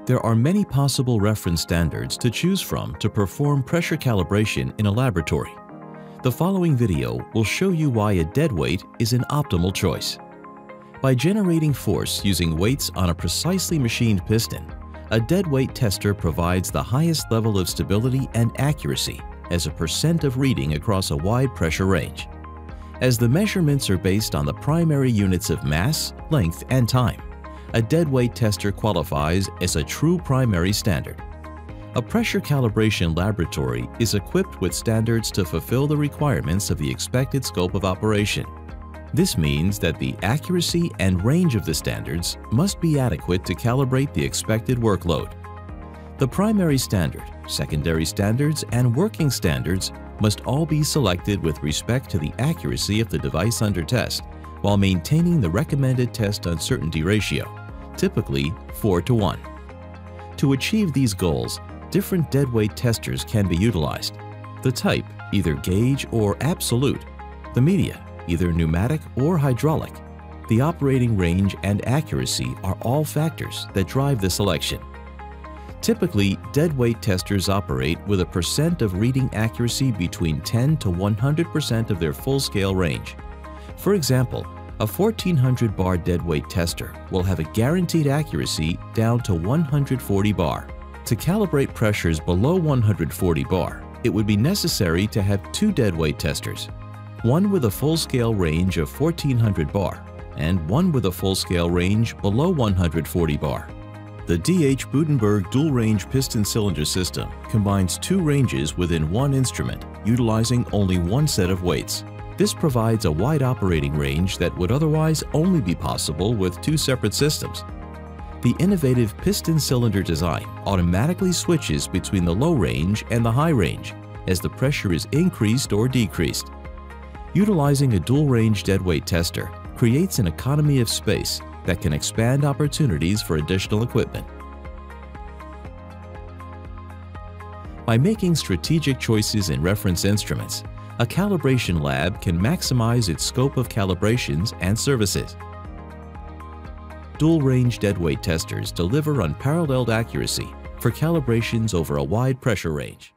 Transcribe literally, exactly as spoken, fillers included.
There are many possible reference standards to choose from to perform pressure calibration in a laboratory. The following video will show you why a deadweight is an optimal choice. By generating force using weights on a precisely machined piston, a deadweight tester provides the highest level of stability and accuracy as a percent of reading across a wide pressure range. As the measurements are based on the primary units of mass, length, and time, a deadweight tester qualifies as a true primary standard. A pressure calibration laboratory is equipped with standards to fulfill the requirements of the expected scope of operation. This means that the accuracy and range of the standards must be adequate to calibrate the expected workload. The primary standard, secondary standards, and working standards must all be selected with respect to the accuracy of the device under test, while maintaining the recommended test uncertainty ratio, typically four to one. To achieve these goals, different deadweight testers can be utilized. The type, either gauge or absolute. The media, either pneumatic or hydraulic. The operating range and accuracy are all factors that drive the selection. Typically, deadweight testers operate with a percent of reading accuracy between ten to one hundred percent of their full-scale range. For example, a fourteen hundred bar deadweight tester will have a guaranteed accuracy down to one hundred forty bar. To calibrate pressures below one hundred forty bar, it would be necessary to have two deadweight testers, one with a full-scale range of fourteen hundred bar and one with a full-scale range below one hundred forty bar. The D H-Budenberg dual-range piston-cylinder system combines two ranges within one instrument, utilizing only one set of weights. This provides a wide operating range that would otherwise only be possible with two separate systems. The innovative piston-cylinder design automatically switches between the low range and the high range as the pressure is increased or decreased. Utilizing a dual-range deadweight tester creates an economy of space that can expand opportunities for additional equipment. By making strategic choices in reference instruments, a calibration lab can maximize its scope of calibrations and services. Dual-range deadweight testers deliver unparalleled accuracy for calibrations over a wide pressure range.